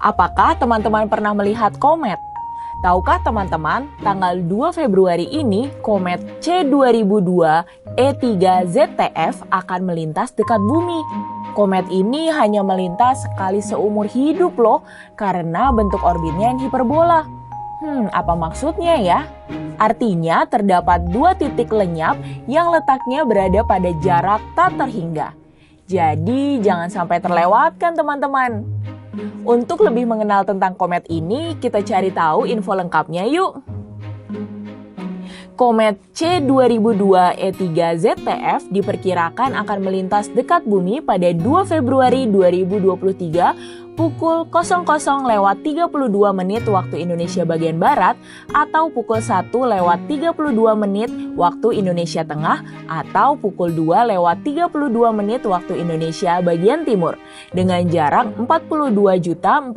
Apakah teman-teman pernah melihat komet? Tahukah teman-teman, tanggal 2 Februari ini komet C2002 E3 ZTF akan melintas dekat bumi. Komet ini hanya melintas sekali seumur hidup loh, karena bentuk orbitnya yang hiperbola. Apa maksudnya ya? Artinya terdapat dua titik lenyap yang letaknya berada pada jarak tak terhingga. Jadi jangan sampai terlewatkan teman-teman. Untuk lebih mengenal tentang komet ini, kita cari tahu info lengkapnya yuk. Komet C2002 E3 ZTF diperkirakan akan melintas dekat bumi pada 2 Februari 2023 pukul 00.32 waktu Indonesia bagian Barat atau pukul 1:32 waktu Indonesia Tengah atau pukul 2:32 waktu Indonesia bagian Timur dengan jarak 42.472.000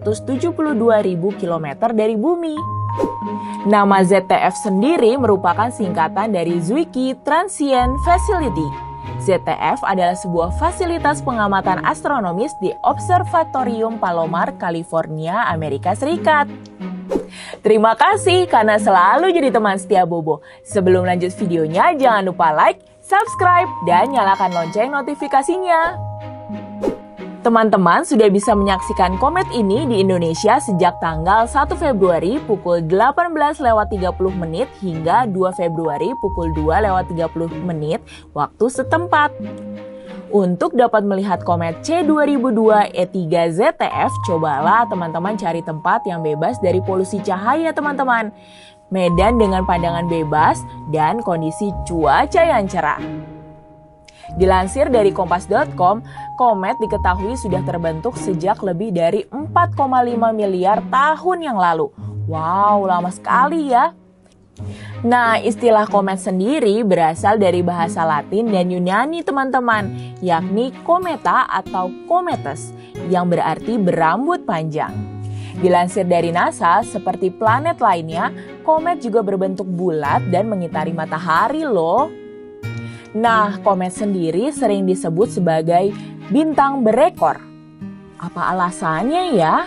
km dari bumi. Nama ZTF sendiri merupakan singkatan dari Zwicky Transient Facility. ZTF adalah sebuah fasilitas pengamatan astronomis di Observatorium Palomar, California, Amerika Serikat. Terima kasih karena selalu jadi teman setia Bobo. Sebelum lanjut videonya, jangan lupa like, subscribe, dan nyalakan lonceng notifikasinya. Teman-teman sudah bisa menyaksikan komet ini di Indonesia sejak tanggal 1 Februari pukul 18:30 hingga 2 Februari pukul 2:30 waktu setempat. Untuk dapat melihat komet C2002 E3 ZTF, cobalah teman-teman cari tempat yang bebas dari polusi cahaya teman-teman, medan dengan pandangan bebas, dan kondisi cuaca yang cerah. Dilansir dari kompas.com, komet diketahui sudah terbentuk sejak lebih dari 4,5 miliar tahun yang lalu. Wow, lama sekali ya. Nah, istilah komet sendiri berasal dari bahasa Latin dan Yunani teman-teman, yakni kometa atau kometes, yang berarti berambut panjang. Dilansir dari NASA, seperti planet lainnya, komet juga berbentuk bulat dan mengitari matahari loh. Nah, komet sendiri sering disebut sebagai bintang berekor. Apa alasannya ya?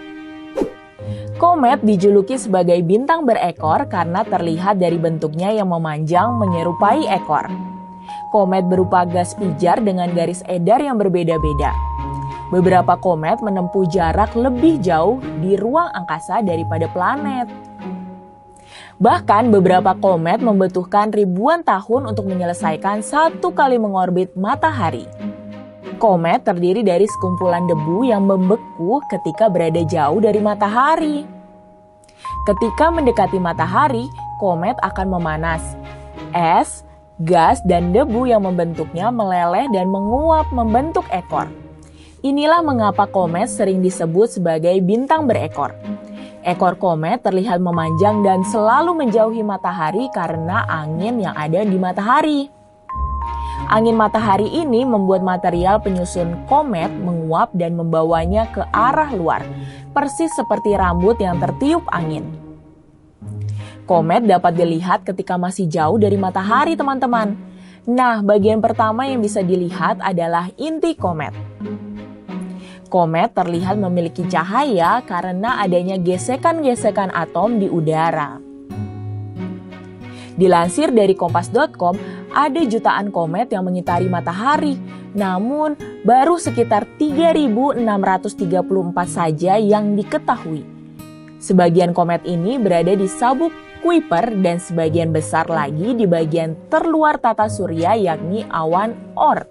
Komet dijuluki sebagai bintang berekor karena terlihat dari bentuknya yang memanjang menyerupai ekor. Komet berupa gas pijar dengan garis edar yang berbeda-beda. Beberapa komet menempuh jarak lebih jauh di ruang angkasa daripada planet. Bahkan beberapa komet membutuhkan ribuan tahun untuk menyelesaikan satu kali mengorbit matahari. Komet terdiri dari sekumpulan debu yang membeku ketika berada jauh dari matahari. Ketika mendekati matahari, komet akan memanas. Es, gas, dan debu yang membentuknya meleleh dan menguap membentuk ekor. Inilah mengapa komet sering disebut sebagai bintang berekor. Ekor komet terlihat memanjang dan selalu menjauhi matahari karena angin yang ada di matahari. Angin matahari ini membuat material penyusun komet menguap dan membawanya ke arah luar, persis seperti rambut yang tertiup angin. Komet dapat dilihat ketika masih jauh dari matahari, teman-teman. Nah, bagian pertama yang bisa dilihat adalah inti komet. Komet terlihat memiliki cahaya karena adanya gesekan-gesekan atom di udara. Dilansir dari kompas.com, ada jutaan komet yang mengitari matahari, namun baru sekitar 3.634 saja yang diketahui. Sebagian komet ini berada di sabuk Kuiper dan sebagian besar lagi di bagian terluar tata surya yakni awan Oort.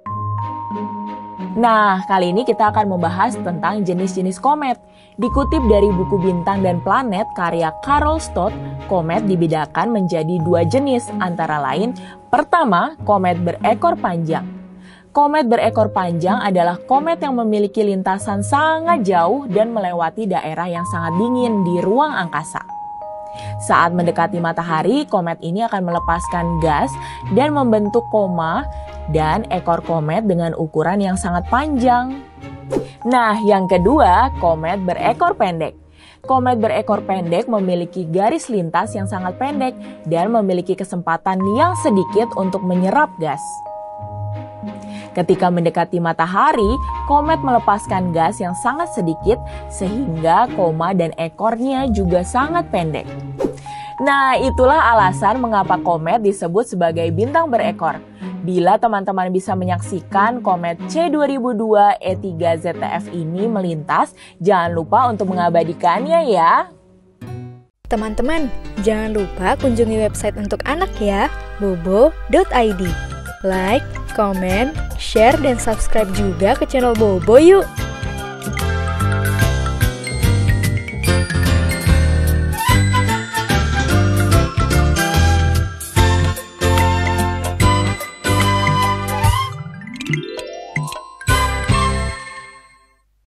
Nah, kali ini kita akan membahas tentang jenis-jenis komet. Dikutip dari buku Bintang dan Planet karya Carol Stott, komet dibedakan menjadi dua jenis, antara lain, pertama, komet berekor panjang. Komet berekor panjang adalah komet yang memiliki lintasan sangat jauh dan melewati daerah yang sangat dingin di ruang angkasa. Saat mendekati matahari, komet ini akan melepaskan gas dan membentuk koma dan ekor komet dengan ukuran yang sangat panjang. Nah, yang kedua, komet berekor pendek. Komet berekor pendek memiliki garis lintas yang sangat pendek dan memiliki kesempatan yang sedikit untuk menyerap gas. Ketika mendekati matahari, komet melepaskan gas yang sangat sedikit sehingga koma dan ekornya juga sangat pendek. Nah, itulah alasan mengapa komet disebut sebagai bintang berekor. Bila teman-teman bisa menyaksikan komet C2002 E3ZTF ini melintas, jangan lupa untuk mengabadikannya ya. Teman-teman, jangan lupa kunjungi website untuk anak ya, bobo.id. Like, comment, share, dan subscribe juga ke channel Bobo yuk!